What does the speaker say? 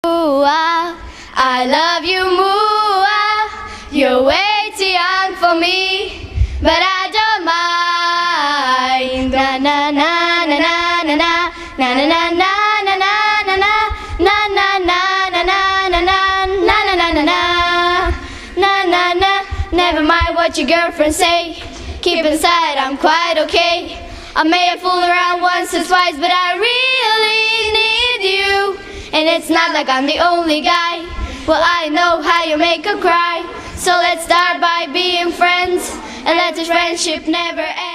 I love you, Mua. You're way too young for me, but I don't mind. Na na na na na na na na na na na na na na na na na. Never mind what your girlfriend say. Keep inside, I'm quite okay. I may have fooled around once or twice, but I really need you. And it's not like I'm the only guy. Well, I know how you make her cry. So let's start by being friends, and let this friendship never end.